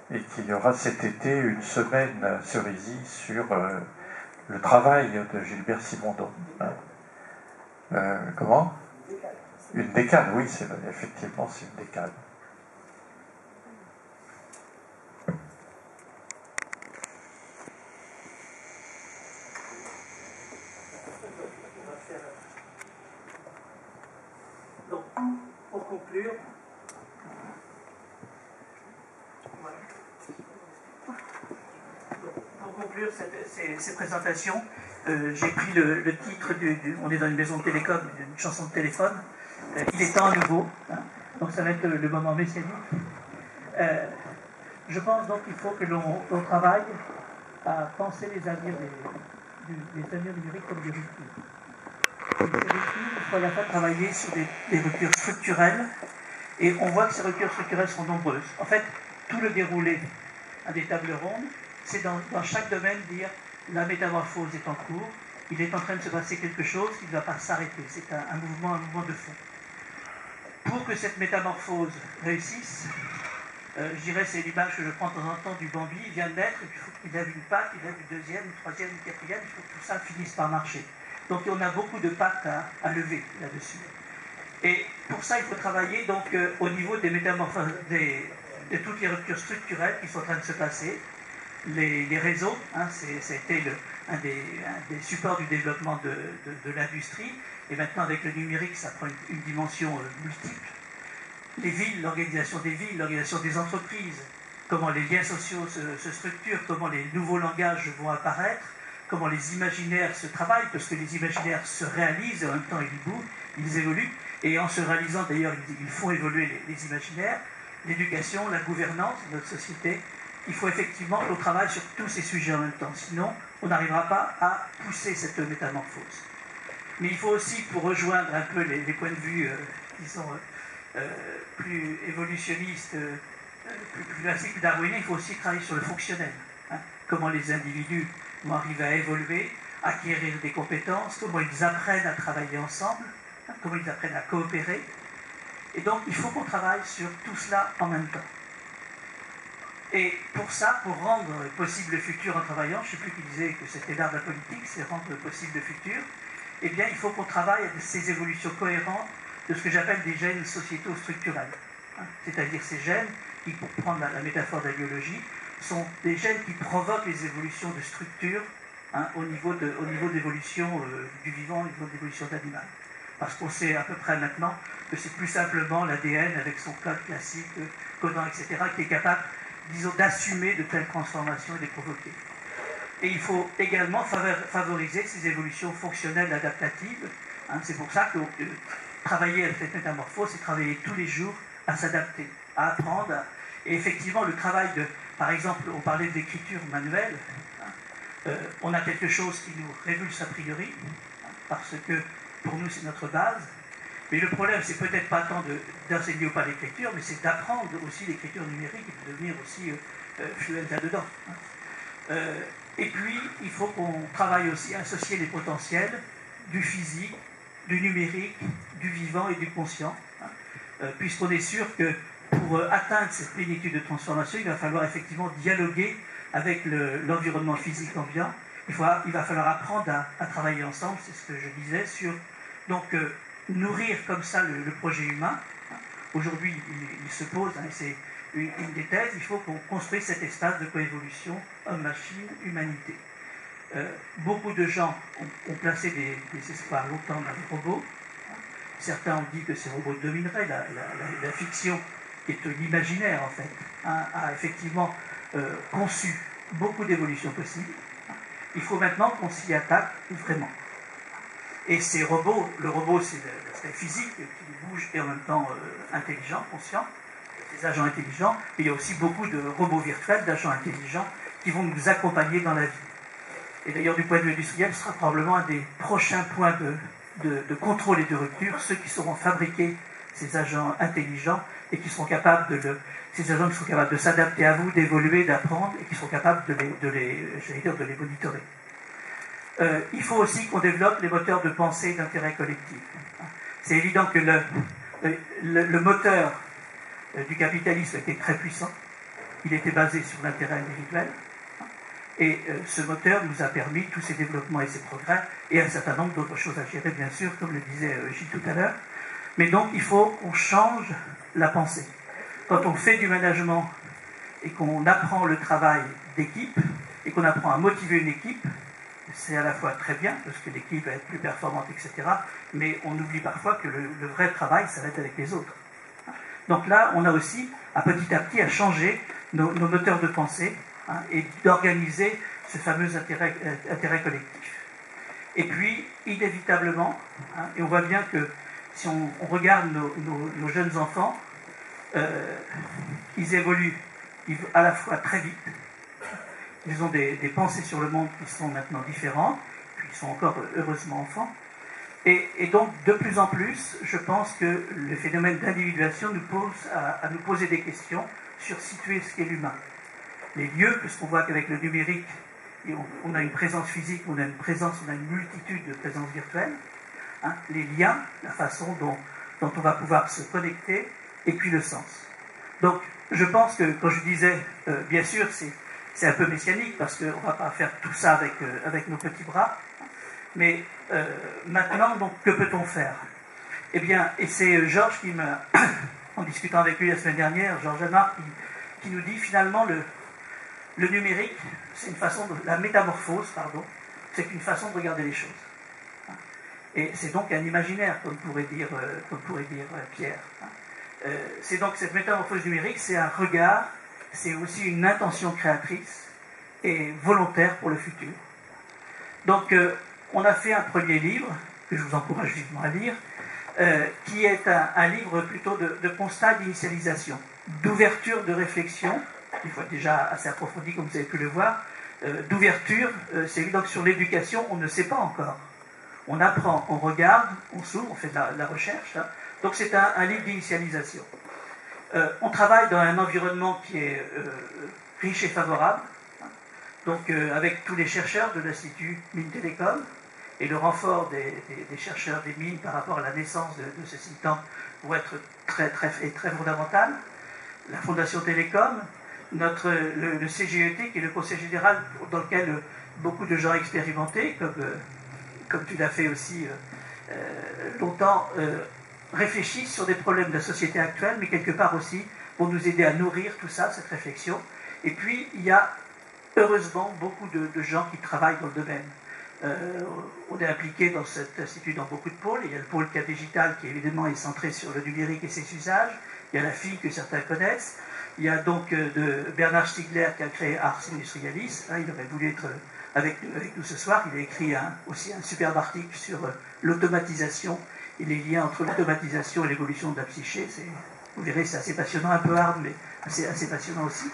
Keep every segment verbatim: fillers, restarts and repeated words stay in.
et qu'il y aura cet été une semaine Cerisy sur euh, le travail de Gilbert Simondon. Hein. Euh, comment? Une décade, oui, c'est effectivement c'est une décade. Donc, pour conclure, pour conclure cette, ces, ces présentations, euh, j'ai pris le, le titre du, du, on est dans une maison de télécom, une chanson de téléphone. Euh, il est temps à nouveau, hein, donc ça va être le, le moment messianique. Euh, je pense donc qu'il faut que l'on travaille à penser les avenirs des, du, les avenirs numériques comme des ruptures. Ces ruptures, il faut à la fois travailler sur des, des ruptures structurelles, et on voit que ces ruptures structurelles sont nombreuses. En fait, tout le déroulé des tables rondes, c'est dans, dans chaque domaine dire la métamorphose est en cours, il est en train de se passer quelque chose qui ne va pas s'arrêter. C'est un, un mouvement, un mouvement de fond. Pour que cette métamorphose réussisse, euh, je dirais, c'est l'image que je prends de temps en temps du Bambi, il vient de naître, il faut qu'il lève une patte, il lève une deuxième, une troisième, une quatrième, il faut que tout ça finisse par marcher. Donc on a beaucoup de pattes à, à lever là-dessus. Et pour ça, il faut travailler donc euh, au niveau des métamorphoses, des, de toutes les ruptures structurelles qui sont en train de se passer. Les, les réseaux, hein, c'était un des, un des supports du développement de, de, de l'industrie, et maintenant avec le numérique, ça prend une, une dimension euh, multiple. Les villes, l'organisation des villes, l'organisation des entreprises, comment les liens sociaux se, se structurent, comment les nouveaux langages vont apparaître, comment les imaginaires se travaillent, parce que les imaginaires se réalisent, et en même temps ils bougent, ils évoluent, et en se réalisant d'ailleurs, ils font évoluer les, les imaginaires, l'éducation, la gouvernance de notre société. Il faut effectivement qu'on travaille sur tous ces sujets en même temps, sinon on n'arrivera pas à pousser cette métamorphose. Mais il faut aussi, pour rejoindre un peu les, les points de vue euh, qui sont euh, plus évolutionnistes, euh, plus, plus classiques, plus darwiniens, il faut aussi travailler sur le fonctionnel. Hein, comment les individus vont arriver à évoluer, acquérir des compétences, comment ils apprennent à travailler ensemble, hein, comment ils apprennent à coopérer. Et donc il faut qu'on travaille sur tout cela en même temps. Et pour ça, pour rendre possible le futur en travaillant, je ne sais plus qui disait que c'était l'art de la politique, c'est rendre possible le futur, eh bien il faut qu'on travaille à ces évolutions cohérentes de ce que j'appelle des gènes sociétaux structurels. Hein, c'est-à-dire ces gènes qui, pour prendre la, la métaphore de la biologie, sont des gènes qui provoquent les évolutions de structure hein, au niveau de, au niveau d'évolution euh, du vivant, au niveau d'évolution d'animal. Parce qu'on sait à peu près maintenant que c'est plus simplement l'A D N avec son code classique, euh, codant, et cetera, qui est capable, disons, d'assumer de telles transformations et de les provoquer. Et il faut également favoriser ces évolutions fonctionnelles adaptatives. Hein, c'est pour ça que euh, travailler avec cette métamorphose, c'est travailler tous les jours à s'adapter, à apprendre. À... Et effectivement, le travail de, par exemple, on parlait de l'écriture manuelle, hein, euh, on a quelque chose qui nous révulse a priori, hein, parce que pour nous c'est notre base. Mais le problème, c'est peut-être pas tant d'enseigner ou pas l'écriture, mais c'est d'apprendre aussi l'écriture numérique et de devenir aussi euh, euh, fluent là-dedans. Hein. Euh, et puis, il faut qu'on travaille aussi à associer les potentiels du physique, du numérique, du vivant et du conscient, hein, euh, puisqu'on est sûr que pour euh, atteindre cette plénitude de transformation, il va falloir effectivement dialoguer avec l'environnement le, physique ambiant. Il, faut, il va falloir apprendre à, à travailler ensemble, c'est ce que je disais, sur donc euh, nourrir comme ça le, le projet humain. Aujourd'hui, il, il se pose, hein, c'est une, une des thèses, il faut qu'on construise cet espace de coévolution homme-machine, humanité. Euh, beaucoup de gens ont, ont placé des, des espoirs longtemps dans les robots. Certains ont dit que ces robots domineraient. La, la, la, la fiction, qui est l'imaginaire en fait, hein, a effectivement euh, conçu beaucoup d'évolutions possibles. Il faut maintenant qu'on s'y attaque vraiment. Et ces robots, le robot c'est l'aspect physique qui bouge et en même temps euh, intelligent, conscient, des agents intelligents, mais il y a aussi beaucoup de robots virtuels, d'agents intelligents qui vont nous accompagner dans la vie. Et d'ailleurs, du point de vue industriel, ce sera probablement un des prochains points de, de, de contrôle et de rupture, ceux qui sauront fabriquer ces agents intelligents et qui seront capables de le, ces agents qui seront capables de s'adapter à vous, d'évoluer, d'apprendre et qui seront capables de les, de les, j'allais dire, de les monitorer. Euh, il faut aussi qu'on développe les moteurs de pensée et d'intérêt collectif. C'est évident que le, le, le moteur du capitalisme était très puissant. il était basé sur l'intérêt individuel. Et euh, ce moteur nous a permis tous ces développements et ces progrès, et un certain nombre d'autres choses à gérer, bien sûr, comme le disait euh, Gilles tout à l'heure. Mais donc, il faut qu'on change la pensée. Quand on fait du management et qu'on apprend le travail d'équipe, et qu'on apprend à motiver une équipe, c'est à la fois très bien, parce que l'équipe va être plus performante, et cetera, mais on oublie parfois que le, le vrai travail, ça va être avec les autres. Donc là, on a aussi, à petit à petit, à changer nos, nos moteurs de pensée, hein, et d'organiser ce fameux intérêt, euh, intérêt collectif. Et puis, inévitablement, hein, et on voit bien que si on, on regarde nos, nos, nos jeunes enfants, euh, ils évoluent à la fois très vite, ils ont des, des pensées sur le monde qui sont maintenant différentes, puis ils sont encore heureusement enfants, et, et donc de plus en plus, je pense que le phénomène d'individuation nous pose à, à nous poser des questions sur situer ce qu'est l'humain. Les lieux, puisqu'on voit qu'avec le numérique, on, on a une présence physique, on a une présence, on a une multitude de présences virtuelles, hein, les liens, la façon dont, dont on va pouvoir se connecter, et puis le sens. Donc, je pense que, quand je disais, euh, bien sûr, c'est c'est un peu messianique, parce qu'on ne va pas faire tout ça avec, euh, avec nos petits bras, mais euh, maintenant, donc, que peut-on faire? Eh bien, et c'est Georges qui m'a, en discutant avec lui la semaine dernière, Georges Amar, qui, qui nous dit, finalement, le, le numérique, c'est une façon de, la métamorphose, pardon, c'est une façon de regarder les choses. Et c'est donc un imaginaire, comme pourrait dire, euh, comme pourrait dire euh, Pierre. Euh, c'est donc cette métamorphose numérique, c'est un regard, c'est aussi une intention créatrice et volontaire pour le futur. Donc, euh, on a fait un premier livre, que je vous encourage vivement à lire, euh, qui est un, un livre plutôt de, de constat d'initialisation, d'ouverture de réflexion, il faut être déjà assez approfondi, comme vous avez pu le voir, euh, d'ouverture, euh, c'est évident que sur l'éducation, on ne sait pas encore. On apprend, on regarde, on s'ouvre, on fait de la, de la recherche, hein. Donc c'est un, un livre d'initialisation. Euh, on travaille dans un environnement qui est euh, riche et favorable, hein. Donc euh, avec tous les chercheurs de l'Institut Mines Télécom et le renfort des, des, des chercheurs des mines par rapport à la naissance de, de ce think tank pour être très, très, et très fondamental. La Fondation Télécom, notre, le, le C G E T qui est le Conseil général dans lequel euh, beaucoup de gens expérimentés, comme, euh, comme tu l'as fait aussi euh, euh, longtemps, euh, réfléchissent sur des problèmes de la société actuelle, mais quelque part aussi pour nous aider à nourrir tout ça, cette réflexion. Et puis, il y a heureusement beaucoup de, de gens qui travaillent dans le domaine. Euh, on est impliqué dans cet institut dans beaucoup de pôles. Il y a le pôle K Digital qui évidemment est centré sur le numérique et ses usages. Il y a la F I que certains connaissent. Il y a donc euh, de Bernard Stiegler qui a créé Ars Industrialis. Hein, il aurait voulu être avec, avec nous ce soir. Il a écrit un, aussi un superbe article sur euh, l'automatisation et les liens entre l'automatisation et l'évolution de la psyché. Vous verrez, c'est assez passionnant, un peu hard, mais assez, assez passionnant aussi.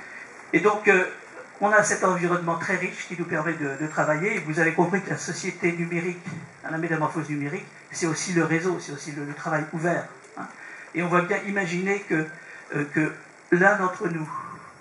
Et donc, euh, on a cet environnement très riche qui nous permet de, de travailler. Et vous avez compris que la société numérique, la métamorphose numérique, c'est aussi le réseau, c'est aussi le, le travail ouvert. Hein. Et on va bien imaginer que, euh, que l'un d'entre nous,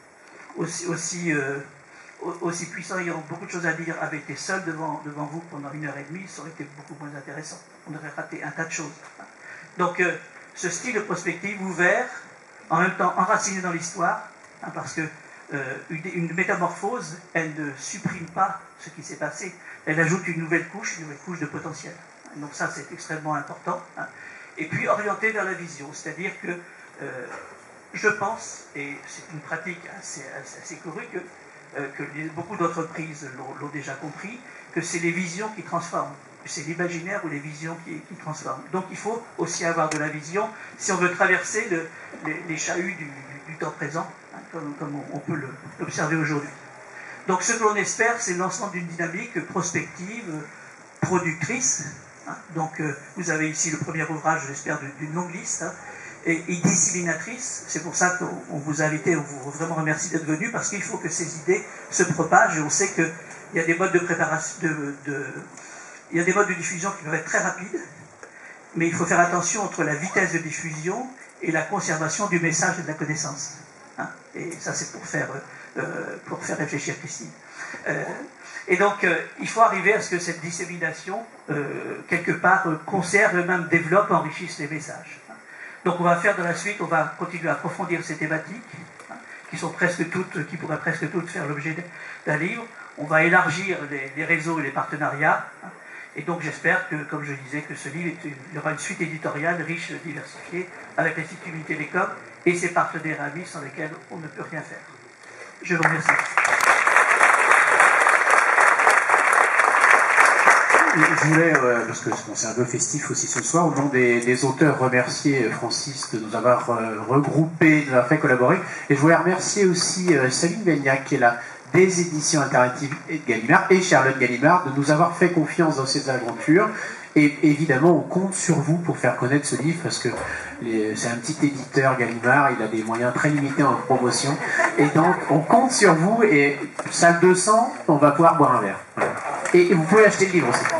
aussi, aussi, euh, aussi puissant, ayant beaucoup de choses à dire, avait été seul devant, devant vous pendant une heure et demie, ça aurait été beaucoup moins intéressant. On aurait raté un tas de choses. Donc, euh, ce style de prospective ouvert, en même temps enraciné dans l'histoire, hein, parce que euh, une, une métamorphose, elle ne supprime pas ce qui s'est passé, elle ajoute une nouvelle couche, une nouvelle couche de potentiel. Donc ça, c'est extrêmement important. Hein. Et puis, orienté vers la vision, c'est-à-dire que euh, je pense, et c'est une pratique assez, assez, assez courue, que Euh, que les, beaucoup d'entreprises l'ont déjà compris, que c'est les visions qui transforment. C'est l'imaginaire ou les visions qui, qui transforment. Donc il faut aussi avoir de la vision si on veut traverser le, les, les chahuts du, du, du temps présent, hein, comme, comme on, on peut l'observer aujourd'hui. Donc ce que l'on espère, c'est l'ensemble d'une dynamique prospective, productrice. Hein. Donc euh, vous avez ici le premier ouvrage, j'espère, d'une longue liste, hein, et, et disséminatrice. C'est pour ça qu'on vous a invité, on vous vraiment remercie d'être venu, parce qu'il faut que ces idées se propagent, et on sait qu'il y a des modes de préparation, de, de, il y a des modes de diffusion qui peuvent être très rapides, mais il faut faire attention entre la vitesse de diffusion et la conservation du message et de la connaissance. Hein, et ça, c'est pour faire, euh, pour faire réfléchir Christine. Euh, et donc, euh, il faut arriver à ce que cette dissémination, euh, quelque part, euh, conserve, même développe, enrichisse les messages. Donc on va faire de la suite, on va continuer à approfondir ces thématiques. qui sont presque toutes, qui pourraient presque toutes faire l'objet d'un livre. On va élargir les, les réseaux et les partenariats. Et donc j'espère que, comme je disais, que ce livre, est, il y aura une suite éditoriale riche, diversifiée, avec l'Institut Télécom et ses partenaires amis sans lesquels on ne peut rien faire. Je vous remercie. Je voulais, euh, parce que c'est un peu festif aussi ce soir, au nom des, des auteurs, remercier Francis de nous avoir euh, regroupés, de nous avoir fait collaborer. Et je voulais remercier aussi euh, Sabine Beignac, qui est là, des éditions interactives et de Gallimard, et Charlotte Gallimard, de nous avoir fait confiance dans ces aventures. Et évidemment, on compte sur vous pour faire connaître ce livre, parce que c'est un petit éditeur, Gallimard, il a des moyens très limités en promotion. Et donc, on compte sur vous, et salle deux cents, on va pouvoir boire un verre. Et vous pouvez acheter le livre aussi.